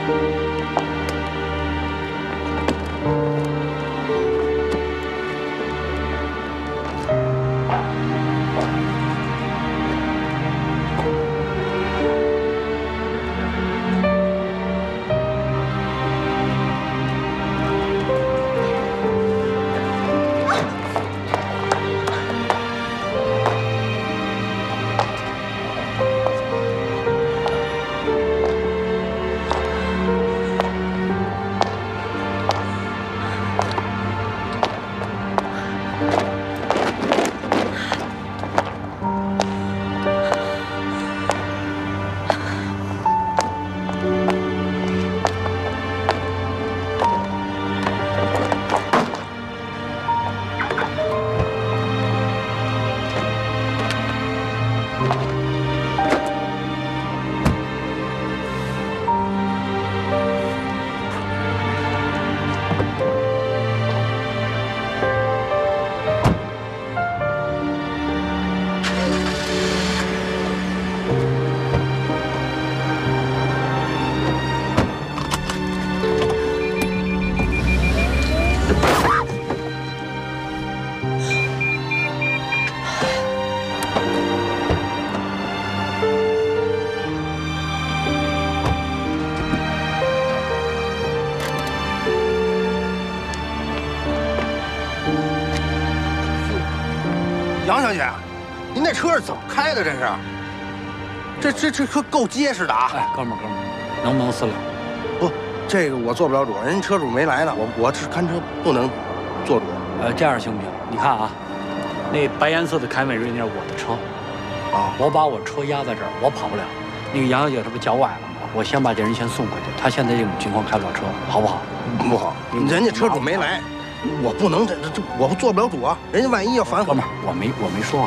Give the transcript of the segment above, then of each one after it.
杨小姐，您那车是怎么开的？这是，这可够结实的啊！ 哎，哥们儿，能不能私了？ 不，这个我做不了主，人车主没来呢，我是看车不能做主。 这样行不行？你看啊，那白颜色的凯美瑞那是我的车， 啊， 我把我车压在这儿，我跑不了。那个杨小姐这不脚崴了吗？我先把这人先送回去，她现在这种情况开不了车，好不好？ 不好，人家车主没来。 我不能，我做不了主啊！人家万一要反悔， 哥们儿，我没说啊。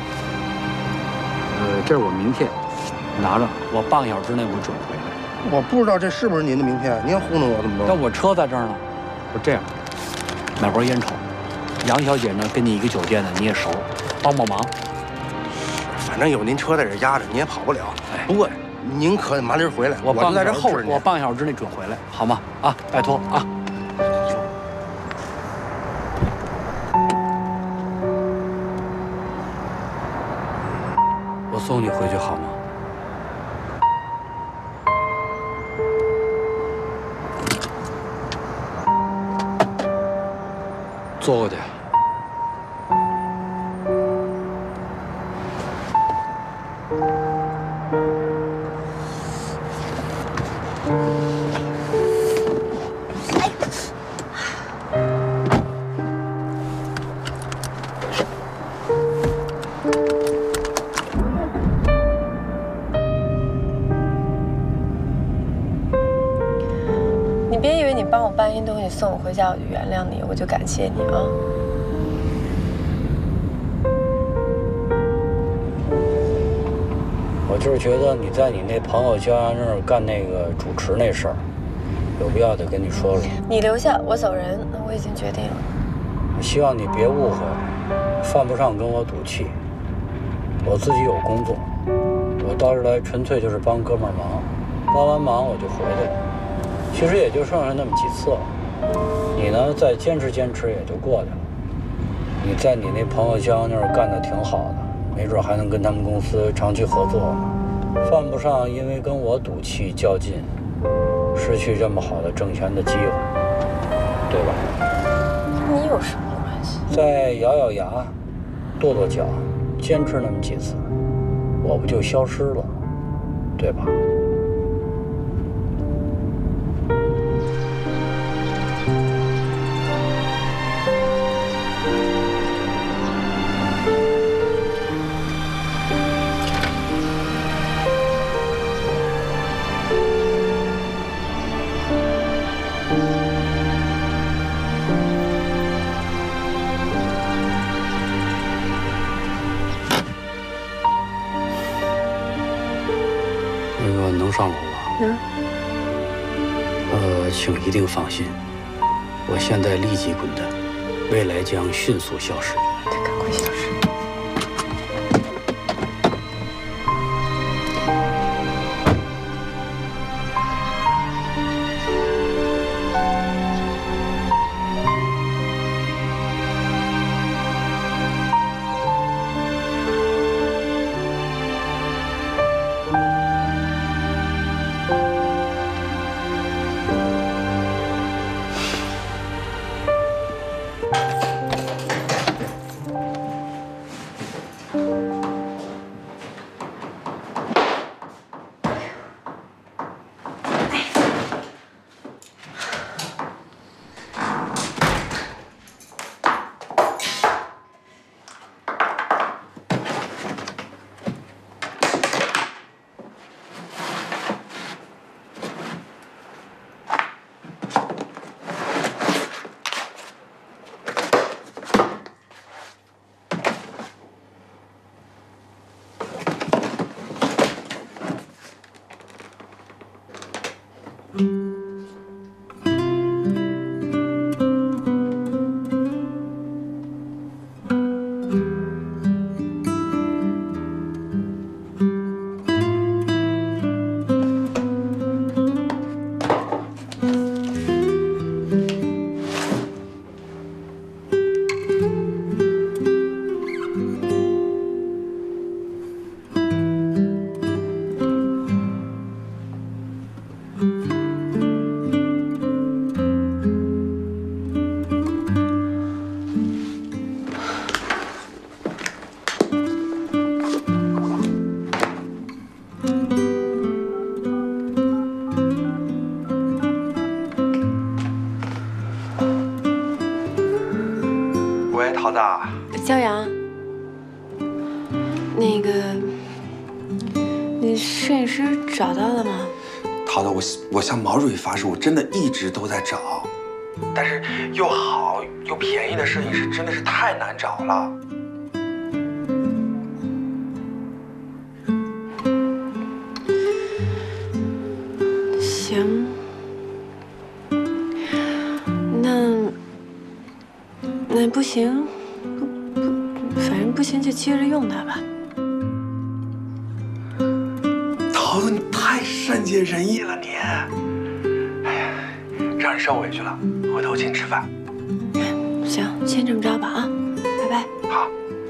这是我名片，拿着，我半个小时之内我准回来。 我不知道这是不是您的名片，您要糊弄我怎么着？ 但我车在这儿呢。我这样，买包烟抽。杨小姐呢，跟你一个酒店的，你也熟，帮忙。 反正有您车在这压着，你也跑不了。 哎， 不过您可得麻利回来，我就在这候着您。 我半个小时之内准回来，好吗？啊，拜托啊。 我送你回去好吗？坐过去。 别以为你帮我搬一东西送我回家，我就原谅你，我就感谢你啊！ 我就是觉得你在你那朋友家那儿干那个主持那事儿，有必要得跟你说说。 你留下，我走人，那我已经决定了。 我希望你别误会，犯不上跟我赌气。我自己有工作，我到这儿来纯粹就是帮哥们儿忙，帮完忙我就回去了。 其实也就剩下那么几次了，你呢再坚持坚持也就过去了。你在你那朋友家那儿干得挺好的，没准还能跟他们公司长期合作呢。犯不上因为跟我赌气较劲，失去这么好的挣钱的机会，对吧？ 跟你有什么关系？ 再咬咬牙，跺跺脚，坚持那么几次，我不就消失了，对吧？ 能上楼了？请一定放心，我现在立即滚蛋，未来将迅速消失。 赶快消失！ 桃子， 骄阳，那个，你摄影师找到了吗？ 桃子，我向毛主席发誓，我真的一直都在找，但是又好又便宜的摄影师真的是太难找了。 行，那不行，反正不行就接着用它吧。 桃子，你太善解人意了你。哎呀，让你受委屈了，回头请你吃饭。 行，先这么着吧啊，拜拜。 好。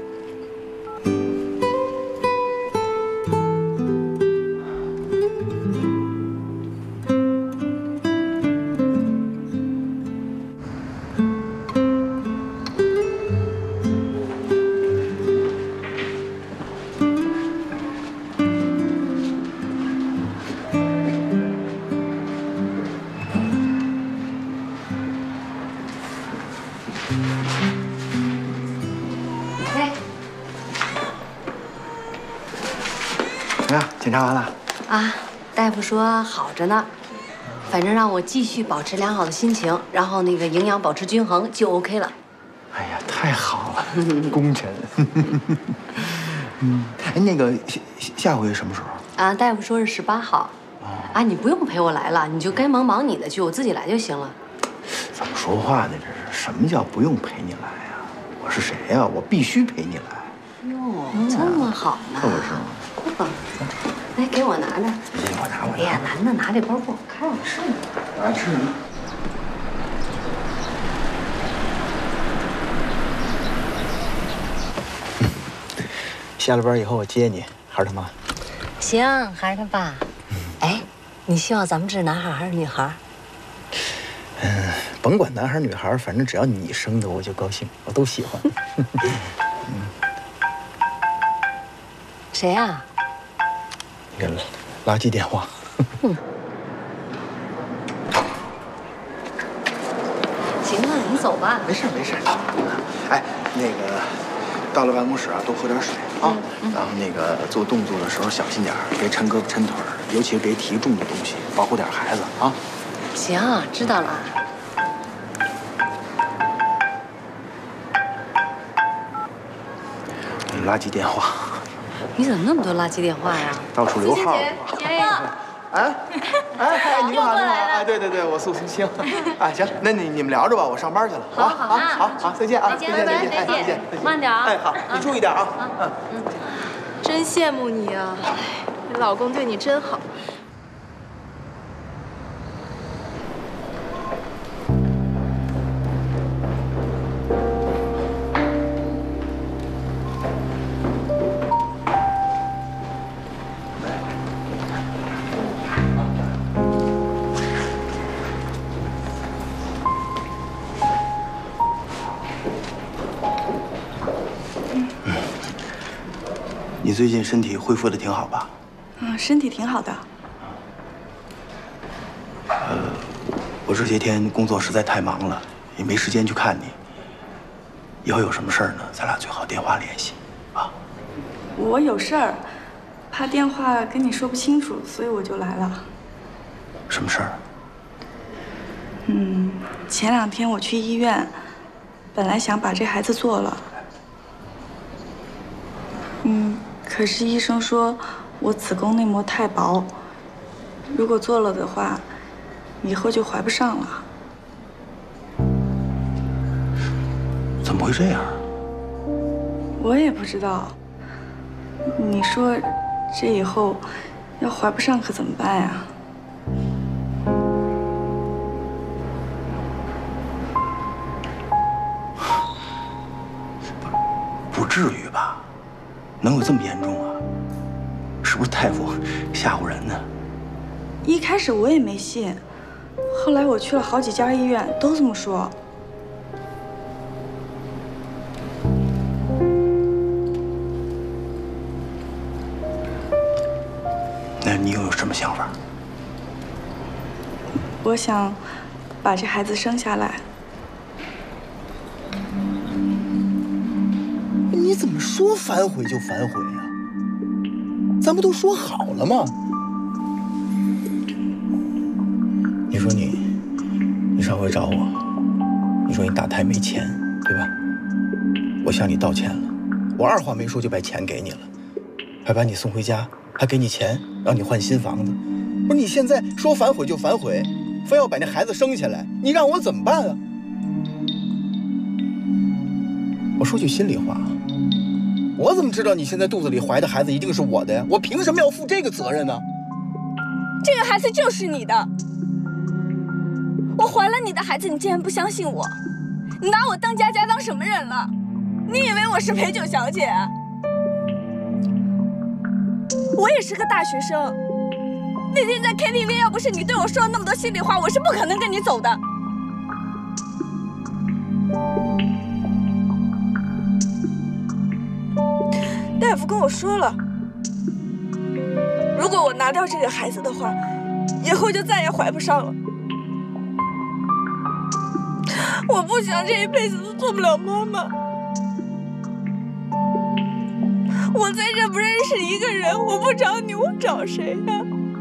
怎么样？检查完了？ 啊，大夫说好着呢，反正让我继续保持良好的心情，然后那个营养保持均衡就 OK 了。 哎呀，太好了，功臣。哎，那个下回什么时候？ 啊，大夫说是18号。啊，你不用陪我来了，你就该忙你的去，我自己来就行了。 怎么说话呢？这是什么叫不用陪你来呀？我是谁呀？我必须陪你来。 哟，这么好呢？ 可不是吗？ 过，来给我拿着。 我拿。 哎呀，男的拿这包不好看，是吗？ 我还吃呢。下了班以后我接你，孩儿他妈。 行，孩儿他爸。哎，你希望咱们这是男孩还是女孩？ 甭管男孩女孩，反正只要你生的我就高兴，我都喜欢。 谁呀？ 那个垃圾电话。 行了，你走吧。 没事。哎，那个到了办公室啊，多喝点水啊。然后那个做动作的时候小心点，别抻胳膊抻腿儿，尤其是别提重的东西，保护点孩子啊。 行，知道了。 垃圾电话。 你怎么那么多垃圾电话呀？ 到处留号。哎，你们好，哎，对，我苏星。哎，行，那你们聊着吧，我上班去了。好，再见啊，再见， 慢点啊。 哎，好，你注意点啊。 真羡慕你啊，你老公对你真好。 你最近身体恢复的挺好吧？ 身体挺好的。 我这些天工作实在太忙了，也没时间去看你。以后有什么事儿呢，咱俩最好电话联系，啊。 我有事儿，怕电话跟你说不清楚，所以我就来了。 什么事儿？ 前2天我去医院，本来想把这孩子做了。可是医生说我子宫内膜太薄，如果做了的话， 以后就怀不上了。 怎么会这样？ 我也不知道。你说这以后要怀不上可怎么办呀？ 不至于吧？能有这么严重啊？是不是大夫吓唬人呢？ 一开始我也没信，后来我去了好几家医院，都这么说。 那你又有什么想法？ 我想把这孩子生下来。 你怎么说反悔就反悔呀？咱不都说好了吗？你说你上回找我，你说你打胎没钱，对吧？我向你道歉了，我二话没说就把钱给你了，还把你送回家，还给你钱让你换新房子。不是你现在说反悔就反悔，非要把那孩子生下来，你让我怎么办啊？我说句心里话，我怎么知道你现在肚子里怀的孩子一定是我的呀？我凭什么要负这个责任呢？ 这个孩子就是你的。我怀了你的孩子，你竟然不相信我，你拿我当佳佳当什么人了？你以为我是陪酒小姐啊？我也是个大学生。那天在 KTV， 要不是你对我说了那么多心里话，我是不可能跟你走的。大夫跟我说了，如果我拿掉这个孩子的话，以后就再也怀不上了。我不想这一辈子都做不了妈妈。我在这不认识一个人，我不找你，我找谁呀？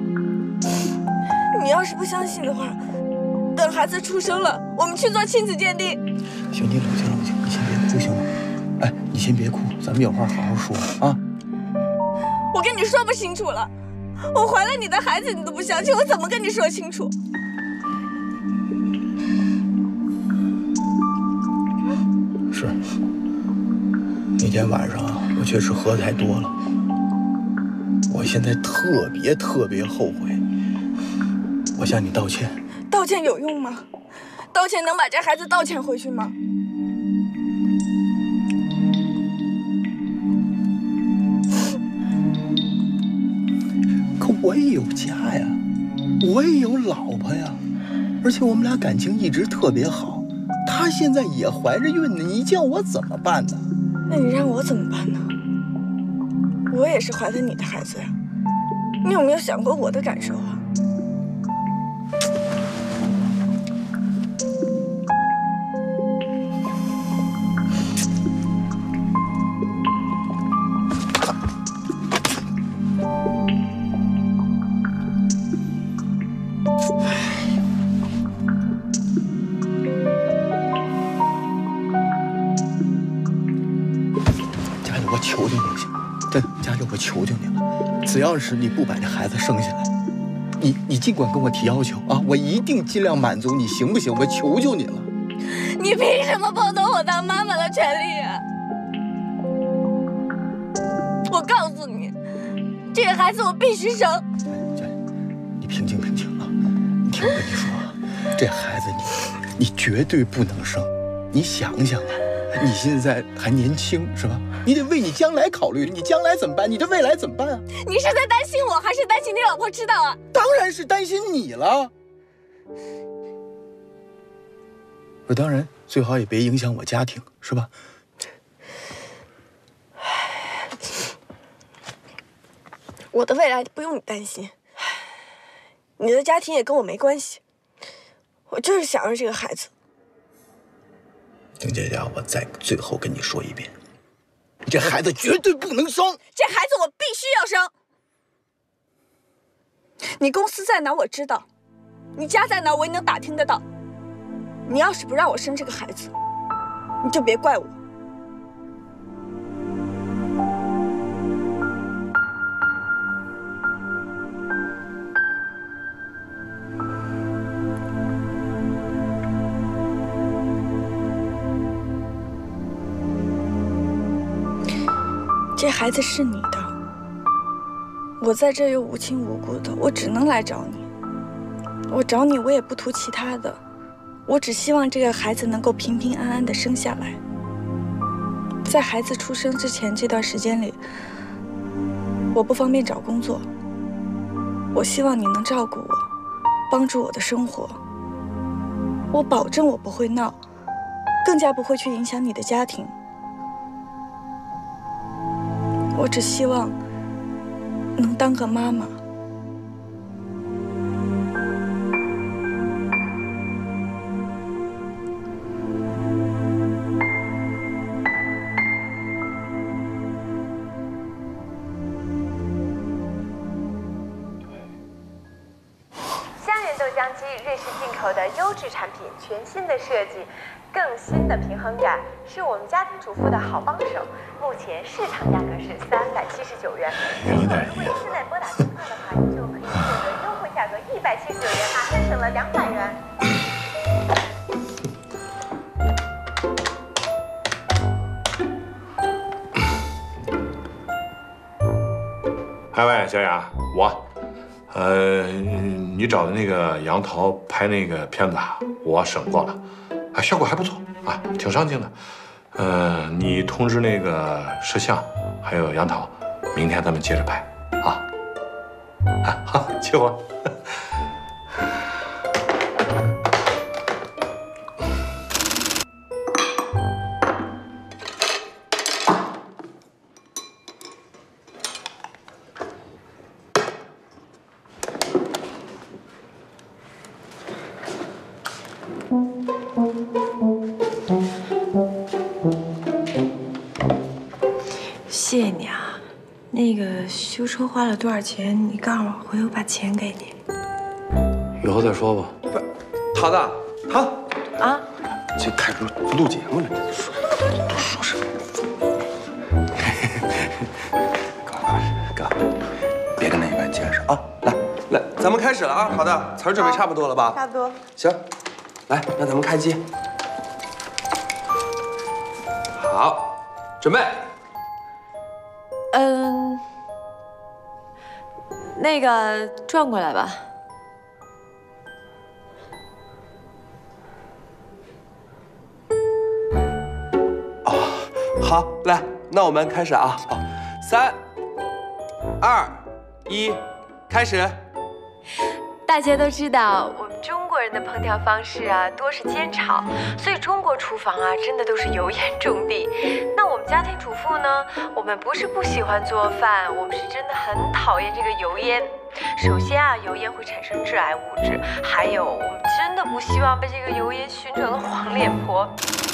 你要是不相信的话，等孩子出生了，我们去做亲子鉴定。 行，你冷静冷静，你先别哭行吗？哎，你先别哭，咱们有话好好说啊。 我跟你说不清楚了，我怀了你的孩子，你都不相信，我怎么跟你说清楚？ 是，那天晚上我确实喝太多了，我现在特别后悔，我向你道歉。 道歉有用吗？道歉能把这孩子倒欠回去吗？ 可我也有家呀，我也有老婆呀，而且我们俩感情一直特别好。她现在也怀着孕呢，你叫我怎么办呢？ 那你让我怎么办呢？我也是怀了你的孩子呀，你有没有想过我的感受啊？ 我求求你行吗？真的，佳佳，我求求你了，只要是你不把这孩子生下来，你尽管跟我提要求啊，我一定尽量满足你，行不行？我求求你了。 你凭什么剥夺我当妈妈的权利啊？我告诉你，这个孩子我必须生。 佳，你平静平静啊！你听我跟你说啊，这孩子你绝对不能生。你想想啊，你现在还年轻是吧？你得为你将来考虑，你将来怎么办？你这未来怎么办啊？ 你是在担心我，还是担心你老婆知道啊？ 当然是担心你了。我当然最好也别影响我家庭，是吧？ 我的未来不用你担心，你的家庭也跟我没关系。我就是想让这个孩子。 丁姐姐，我再最后跟你说一遍。这孩子绝对不能生！ 这孩子我必须要生。你公司在哪我知道，你家在哪我也能打听得到。你要是不让我生这个孩子，你就别怪我。 这孩子是你的，我在这又无亲无故的，我只能来找你。我找你，我也不图其他的，我只希望这个孩子能够平平安安的生下来。在孩子出生之前这段时间里，我不方便找工作，我希望你能照顾我，帮助我的生活。我保证我不会闹，更加不会去影响你的家庭。我只希望能当个妈妈。 瑞士进口的优质产品，全新的设计，更新的平衡感，是我们家庭主妇的好帮手。目前市场价格是379元，如果您现在拨打电话的话，就可以获得优惠价格179元，马上省了200元。 喂，小雅，我。你找的那个杨桃拍那个片子啊，我审过了，效果还不错啊，挺上镜的。你通知那个摄像还有杨桃，明天咱们接着拍啊。好，切我。 谢谢你啊，那个修车花了多少钱？你告诉我，回头把钱给你。 以后再说吧。 不，桃子，桃啊， 这开始录节目了，都说什么？哥，别跟那一般见识啊！来，咱们开始了啊！好的，词儿准备差不多了吧？ 差不多。 行，来，那咱们开机。好，准备。 那个转过来吧。 哦，好，来，那我们开始啊！好，3、2、1，开始。 大家都知道，我们中国人的烹调方式啊，多是煎炒，所以中国厨房啊，真的都是油烟重地。那我们家庭主妇呢，我们不是不喜欢做饭，我们是真的很讨厌这个油烟。首先啊，油烟会产生致癌物质，还有我们真的不希望被这个油烟熏成了黄脸婆。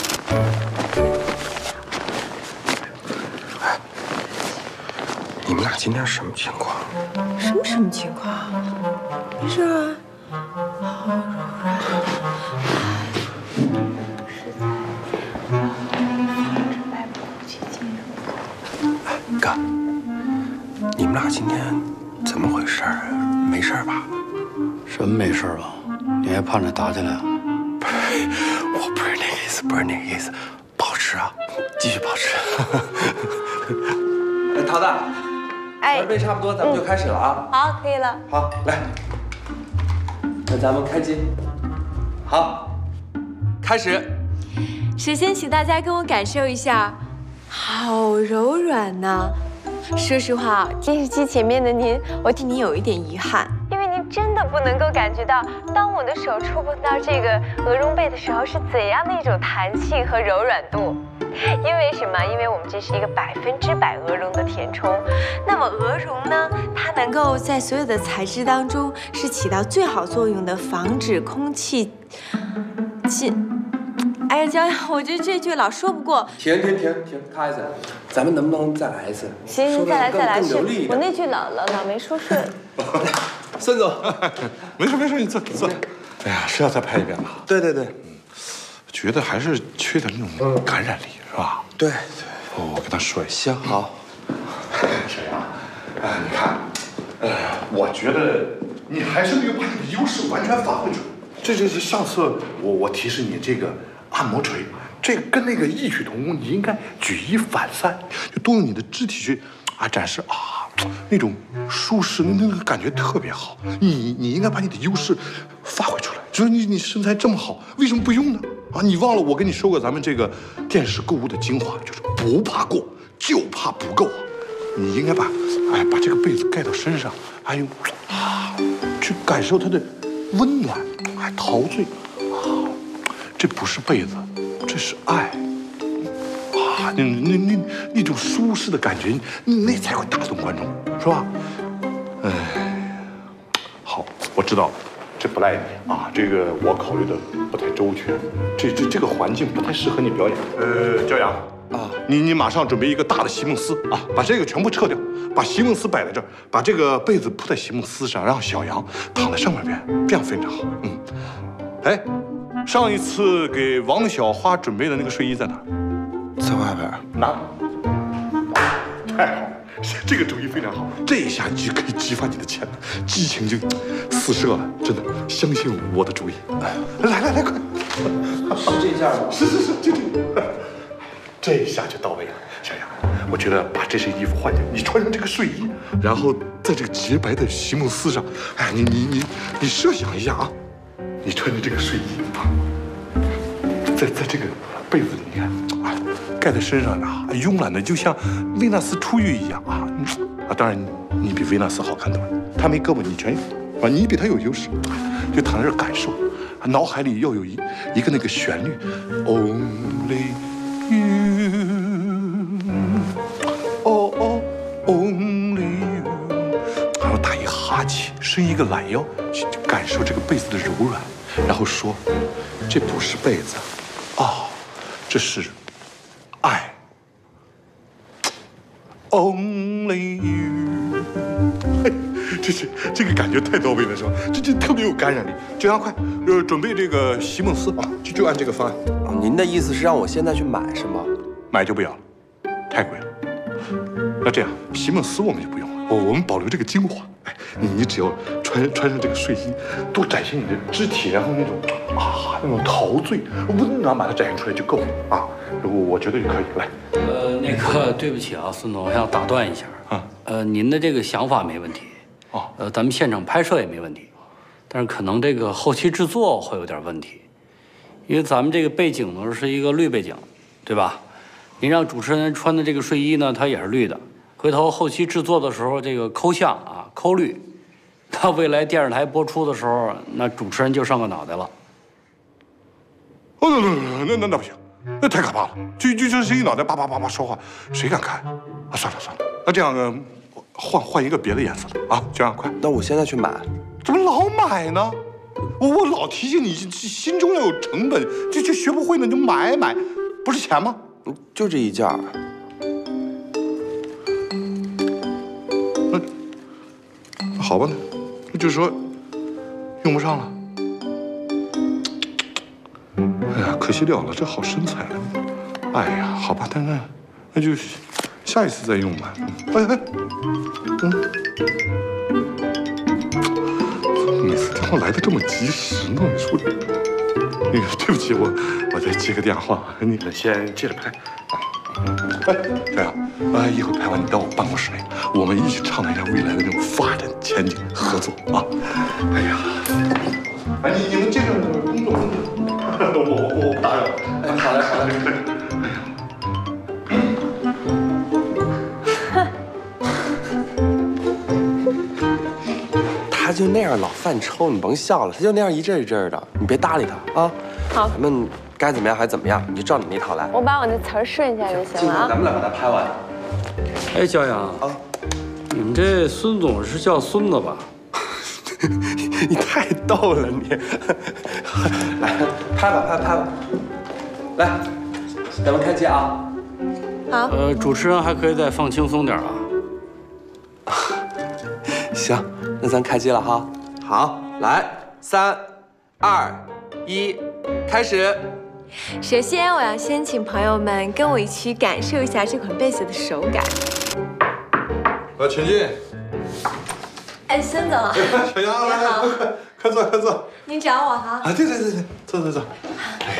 你们俩今天是什么情况？ 什么情况？没事啊。 哥，你们俩今天怎么回事？没事吧？ 什么没事吧？你还盼着打起来啊？ 我不是那个意思，不是那个意思，保持啊，继续保持。桃子，准备差不多，咱们就开始了啊。 好，可以了。 好，来，那咱们开机。好，开始。 首先，请大家跟我感受一下，好柔软呢。说实话，电视机前面的您，我替您有一点遗憾，因为您真的不能够感觉到，当我的手触碰到这个鹅绒被的时候，是怎样的一种弹性和柔软度。因为什么？因为我们这是一个100%鹅绒的填充。那么鹅绒呢，它能够在所有的材质当中是起到最好作用的，防止空气进。哎呀，娇娇，我觉得这句老说不过。 停，咔一下，咱们能不能再来一次？ 行，再来。 更流利一点。 我那句老没说顺。 孙总， 没事，你坐。哎呀，是要再拍一遍吧？ 对。 觉得还是缺点那种感染力，是吧？ 对。 我跟他说一下。 行，好。 沈阳，你看，我觉得你还是没有把你的优势完全发挥出来。这上次我提示你这个按摩锤，这个跟那个异曲同工，你应该举一反三，就多用你的肢体去展示那种舒适，那个感觉特别好。你应该把你的优势发挥出来。就是你身材这么好，为什么不用呢？你忘了我跟你说过咱们这个电视购物的精华，就是不怕过，就怕不够。你应该把这个被子盖到身上，去感受它的温暖，陶醉。这不是被子，这是爱。那种舒适的感觉，那才会打动观众，是吧？好，我知道了，这不赖你这个我考虑的不太周全，这个环境不太适合你表演。焦阳你马上准备一个大的席梦思把这个全部撤掉，把席梦思摆在这儿，把这个被子铺在席梦思上，让小杨躺在上面边，这样非常好。上一次给王小花准备的那个睡衣在哪儿？ 在外边。 拿。太好了，这个主意非常好，这一下你就可以激发你的潜能，激情就四射了。真的，相信我的主意。来，快！ 是这件吗？ 是，就这个。这一下就到位了，小杨。我觉得把这身衣服换掉，你穿上这个睡衣，然后在这个洁白的席梦思上，你设想一下你穿着这个睡衣在这个被子里，你看盖在身上慵懒的，就像维纳斯出浴一样当然你比维纳斯好看多了，她没胳膊你全有你比她有优势，就躺在这儿感受，脑海里要有一个那个旋律 ，Only you， Only you， 然后打一哈气，伸一个懒腰，去感受这个被子的柔软，然后说，这不是被子，这是爱 ，Only you， 这个感觉太到位了，是吧？这特别有感染力。焦阳，快，准备这个席梦思就按这个方案。 您的意思是让我现在去买是吗？ 买就不要了，太贵了。那这样，席梦思我们就不用了，我们保留这个精华。你只要穿上这个睡衣，多展现你的肢体，然后那种陶醉、温暖，把它展现出来就够了我觉得就可以。来， 那个对不起孙总，我想打断一下您的这个想法没问题咱们现场拍摄也没问题，但是可能这个后期制作会有点问题，因为咱们这个背景呢是一个绿背景，对吧？您让主持人穿的这个睡衣呢，它也是绿的。回头后期制作的时候，这个抠像抠绿，到未来电视台播出的时候，那主持人就上个脑袋了。 那不行，那太可怕了。就是一脑袋叭叭叭叭说话，谁敢看算了，那这样换一个别的颜色的这样快。 那我现在去买， 怎么老买呢？我老提醒你，心中要有成本，就学不会呢，你就买，不是钱吗？ 就这一件。 那好吧，那就是说用不上了。哎呀，可惜了了，这好身材啊！哎呀，好吧，那就下一次再用吧。每次电话来的这么及时呢？你说，那个对不起，我再接个电话，你们先接着拍小杨，一会儿拍完你到我办公室来，我们一起畅谈一下未来的那种发展前景，合作哎呀，你们接着工作，我不打扰。 好嘞。他就那样老犯抽，你甭笑了。他就那样一阵一阵的，你别搭理他好， 咱们该怎么样还怎么样，你就照你那套来。 我把我那词儿顺一下就行了咱们俩把它拍完。 焦阳你们这孙总是叫孙子吧？ 你太逗了你！来，拍吧。来，咱们开机好。 主持人还可以再放轻松点行，那咱开机了哈。好，来，3、2、1，开始。 首先，我要先请朋友们跟我一起感受一下这款被子的手感。 请进。 孙总， 小杨来，快坐。 您找我哈？ 对，坐。哎呀，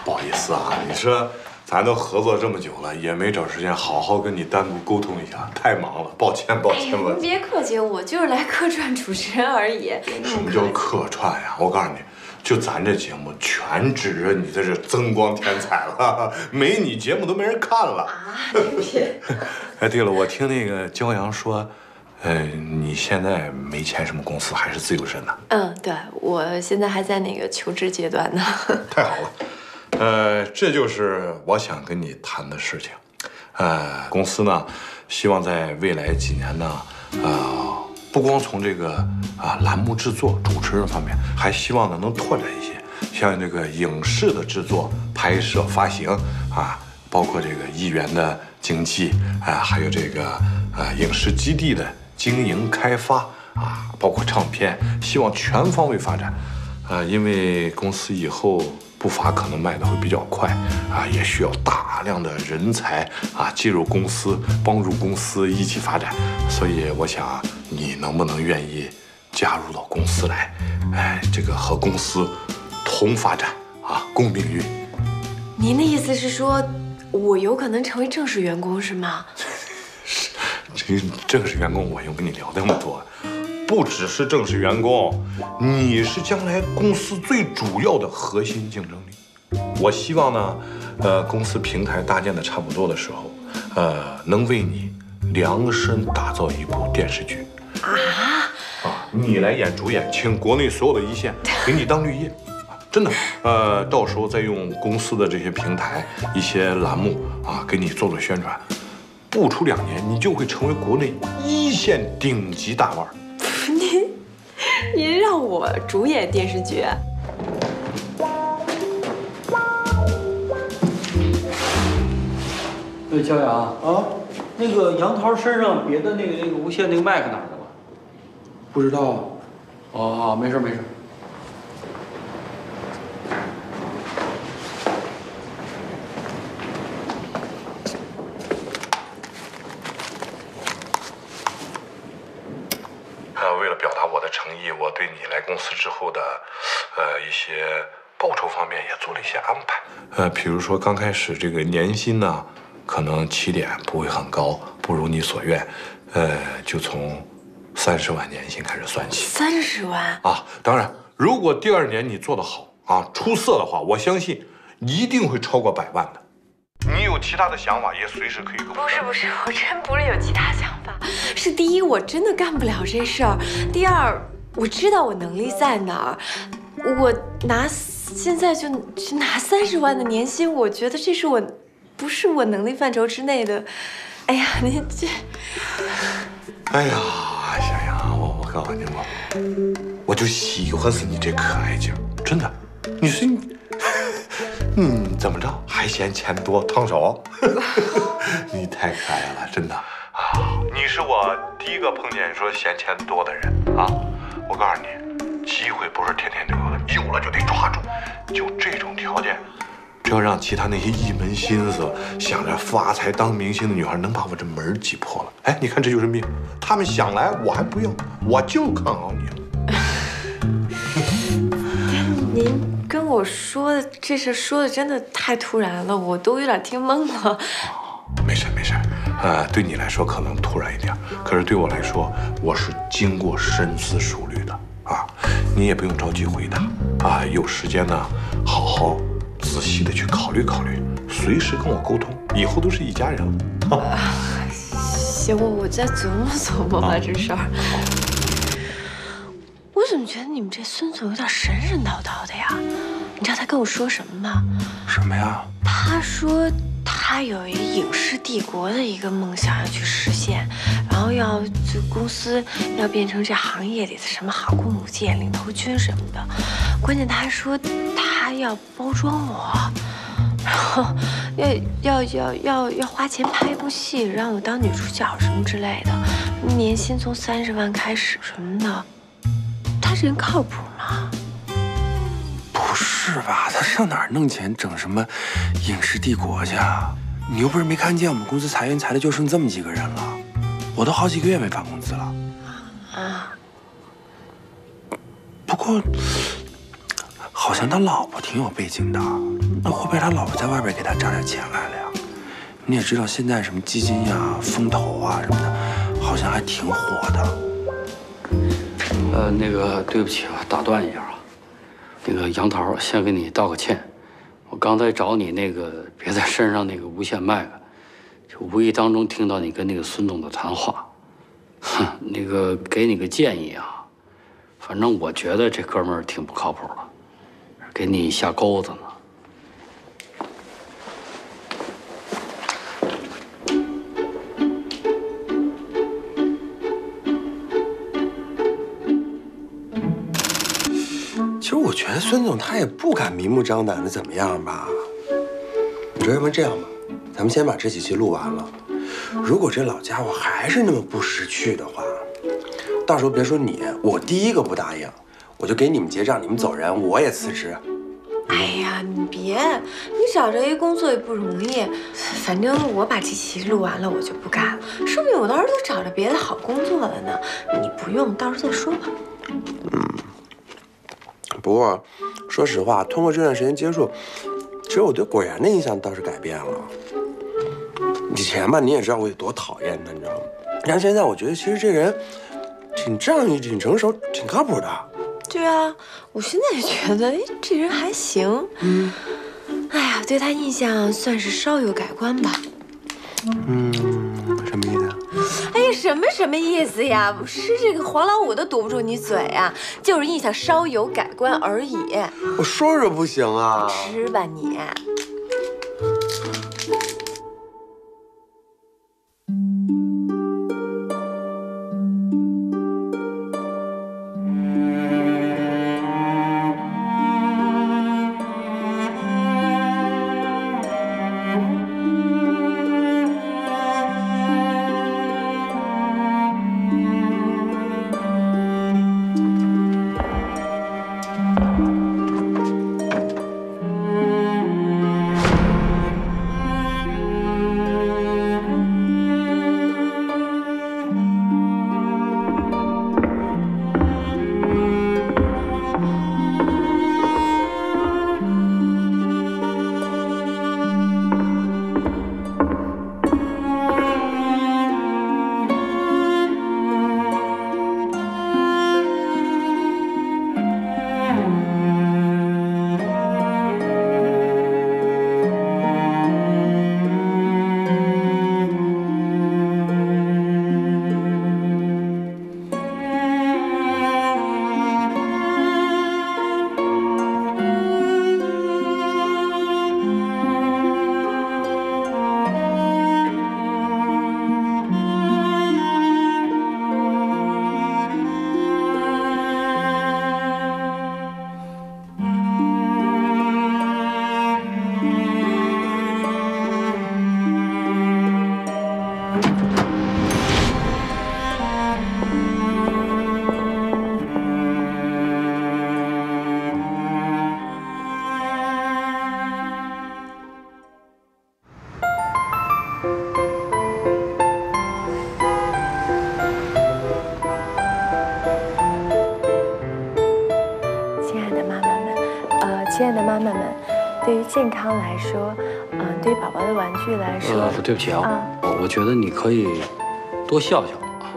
不好意思啊，你说咱都合作这么久了，也没找时间好好跟你单独沟通一下，太忙了，抱歉抱歉。 您别客气，我就是来客串主持人而已。 什么叫客串呀？我告诉你，就咱这节目全指着你在这增光添彩了，没你节目都没人看了。 啊，别。 哎，对了，我听那个骄阳说，你现在没签什么公司，还是自由身呢？ 嗯，对，我现在还在那个求职阶段呢。 太好了，这就是我想跟你谈的事情。公司呢，希望在未来几年呢，不光从这个栏目制作、主持人方面，还希望呢能拓展一些，像这个影视的制作、拍摄、发行啊，包括这个艺员的经纪还有这个影视基地的经营开发啊，包括唱片，希望全方位发展。因为公司以后步伐可能迈得会比较快也需要大量的人才进入公司，帮助公司一起发展。所以我想你能不能愿意加入到公司来？这个和公司同发展共命运。 您的意思是说，我有可能成为正式员工是吗？ 这个正式员工我用跟你聊那么多，不只是正式员工，你是将来公司最主要的核心竞争力。我希望呢，公司平台搭建的差不多的时候，能为你量身打造一部电视剧。你来演主演，请国内所有的一线给你当绿叶。真的，到时候再用公司的这些平台、一些栏目给你做做宣传，不出2年，你就会成为国内1线顶级大腕。 您让我主演电视剧？ 骄阳那个杨桃身上别的那个无线那个麦克哪儿去了？ 不知道。 没事没事。 为了表达我的诚意，我对你来公司之后的一些报酬方面也做了一些安排。比如说刚开始这个年薪呢，可能起点不会很高，不如你所愿，就从30万年薪开始算起。 30万当然，如果第2年你做得好出色的话，我相信一定会超过100万的。你有其他的想法，也随时可以跟我。 不是，我真不是有其他想法，是第一，我真的干不了这事儿；第二，我知道我能力在哪儿，我现在就拿30万的年薪，我觉得这是不是我能力范畴之内的。哎呀，您这， 哎呀，小杨，我告诉你吧，我就喜欢死你这可爱劲儿，真的，你是怎么着还嫌钱多烫手？你太可爱了，真的你是我第一个碰见说嫌钱多的人我告诉你，机会不是天天都有的，有了就得抓住。就这种条件，只要让其他那些一门心思想着发财当明星的女孩能把我这门挤破了。你看这就是命，他们想来我还不要，我就看好你了。 您跟我说的这事说的真的太突然了，我都有点听懵了。 没事，对你来说可能突然一点，可是对我来说，我是经过深思熟虑的你也不用着急回答有时间呢，好好仔细的去考虑考虑，随时跟我沟通，以后都是一家人了行，我再琢磨琢磨吧这事儿。我怎么觉得你们这孙总有点神神叨叨的呀？你知道他跟我说什么吗？ 什么呀？ 他说他有一个影视帝国的一个梦想要去实现，然后就公司要变成这行业里的什么航空母舰领头军什么的。关键他还说他要包装我，然后要花钱拍一部戏，让我当女主角什么之类的，年薪从30万开始什么的。他这人靠谱吗？ 不是吧？他上哪儿弄钱整什么影视帝国去啊？你又不是没看见我们公司裁员裁的就剩这么几个人了，我都好几个月没发工资了。不过好像他老婆挺有背景的，那会不会他老婆在外边给他涨点钱来了呀？你也知道现在什么基金呀、风投啊什么的，好像还挺火的。 那个对不起啊，打断一下啊，那个杨桃，先给你道个歉。我刚才找你那个别在身上那个无线麦克，就无意当中听到你跟那个孙总的谈话，哼，那个给你个建议啊，反正我觉得这哥们儿挺不靠谱的，给你下钩子呢。 其实我觉得孙总他也不敢明目张胆的怎么样吧。你说要不然这样吧，咱们先把这几期录完了。如果这老家伙还是那么不识趣的话，到时候别说你，我第一个不答应，我就给你们结账，你们走人，我也辞职。 哎呀，你别，你找着一工作也不容易。反正我把这期录完了，我就不干了。说不定我到时候就找着别的好工作了呢。你不用，到时候再说吧。 不过，说实话，通过这段时间接触，其实我对果然的印象倒是改变了。以前吧，你也知道我有多讨厌他，你知道吗？但现在我觉得，其实这人挺仗义、挺成熟、挺靠谱的。 对啊，我现在也觉得，哎，这人还行。哎呀，对他印象算是稍有改观吧。 什么意思？ 哎呀，什么意思呀？是这个黄老五都堵不住你嘴啊，就是印象稍有改观而已。 我说说不行啊？ 吃吧你。 亲爱的妈妈们，对于健康来说，对于宝宝的玩具来说， 对不起啊，我觉得你可以多笑笑啊。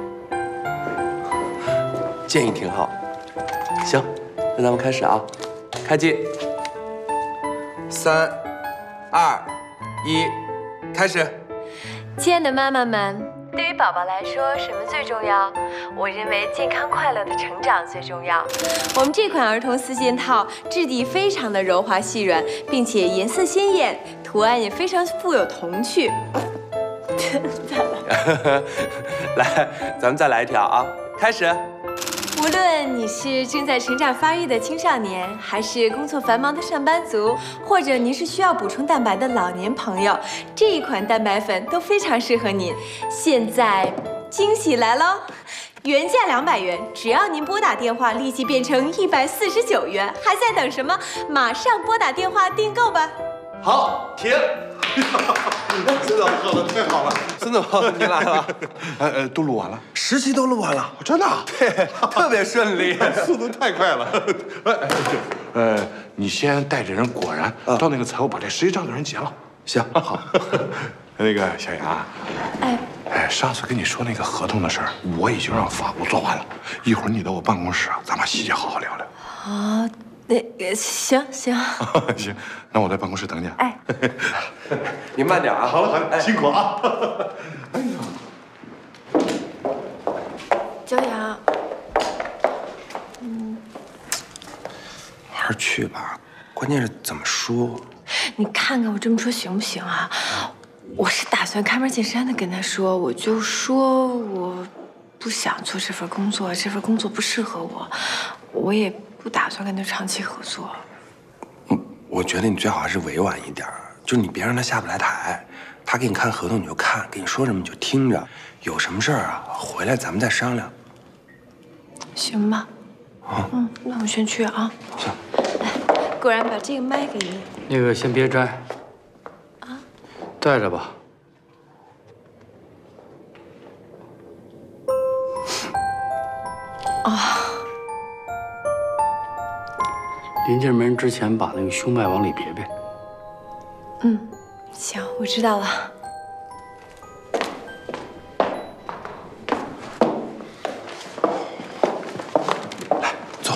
建议挺好。行，那咱们开始啊，开机。3、2、1，开始。 亲爱的妈妈们，对于宝宝来说，什么最重要？我认为健康快乐的成长最重要。我们这款儿童4件套质地非常的柔滑细软，并且颜色鲜艳，图案也非常富有童趣。 来，咱们再来一条啊，开始。 无论你是正在成长发育的青少年，还是工作繁忙的上班族，或者您是需要补充蛋白的老年朋友，这一款蛋白粉都非常适合您。现在惊喜来喽！原价200元，只要您拨打电话，立即变成149元，还在等什么？马上拨打电话订购吧！ 好，停。 孙总喝的太好了，孙总您来了。 都录完了 10期都录完了， 真的？ 对，特别顺利， 速度太快了。你先带着人果然到那个财务把这10亿账给人结了。 行，好。 那个小杨，上次跟你说那个合同的事儿，我已经让法务做完了。一会儿你到我办公室，咱把细节好好聊聊。 啊，那个行。 行，那我在办公室等你。 哎， 您慢点啊。 好了，辛苦啊。哎呀， 焦阳， 还是去吧，关键是怎么说。 你看看我这么说行不行啊？我是打算开门见山的跟他说，我就说我不想做这份工作，这份工作不适合我，我也不打算跟他长期合作。 我觉得你最好还是委婉一点，就你别让他下不来台。他给你看合同你就看，跟你说什么你就听着，有什么事儿啊回来咱们再商量。 行吧？那我先去啊。 行。 来，果然把这个麦给你。 那个先别摘。啊？带着吧。 啊。 临进门之前把那个胸脉往里别别。 行，我知道了。 来，坐。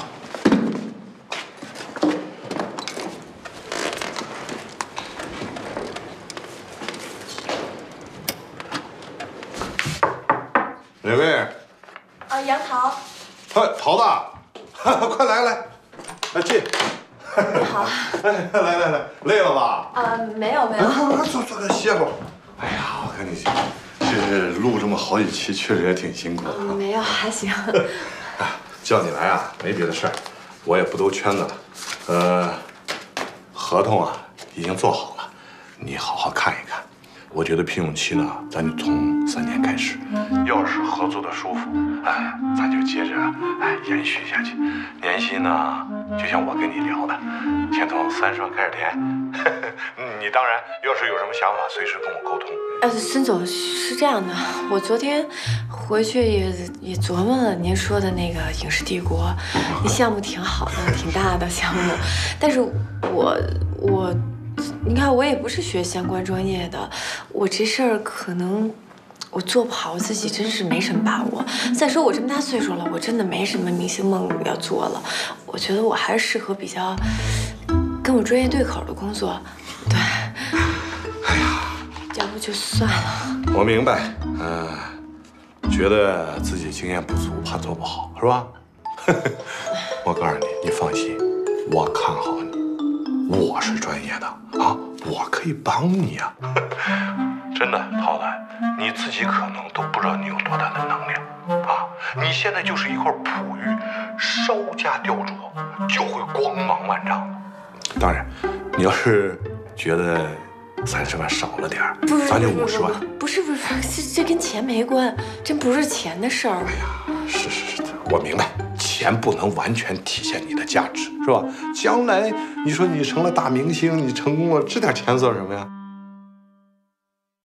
哪位？ 杨桃。 桃子，快来，来进。 好。 来，累了吧？ 没有。 坐，歇会儿。哎呀，我跟你讲，这录这么好几期，确实也挺辛苦的。 没有，还行。 叫你来啊，没别的事儿，我也不兜圈子了。合同啊已经做好了，你好好看一看。我觉得聘用期呢，咱就从3年开始。要是合作的舒服，咱就接着延续下去。年薪呢，就像我跟你聊的，先从30万开始填。你当然要是有什么想法，随时跟我沟通。 孙总是这样的，我昨天回去也琢磨了您说的那个影视帝国，那项目挺好的，挺大的项目，但是我。你看，我也不是学相关专业的，我这事儿可能我做不好，我自己真是没什么把握。再说我这么大岁数了，我真的没什么明星梦要做了。我觉得我还是适合比较跟我专业对口的工作。对， 哎呀， 要不就算了。 我明白，觉得自己经验不足，怕做不好，是吧？我告诉你，你放心，我看好你。我是专业的啊，我可以帮你啊！真的，桃子，你自己可能都不知道你有多大的能量啊！你现在就是一块璞玉，稍加雕琢就会光芒万丈。当然，你要是觉得30万少了点儿，咱就50万。 不是，这跟钱没关，真不是钱的事儿。 哎呀，是，我明白。钱不能完全体现你的价值，是吧？将来你说你成了大明星，你成功了，这点钱算什么呀？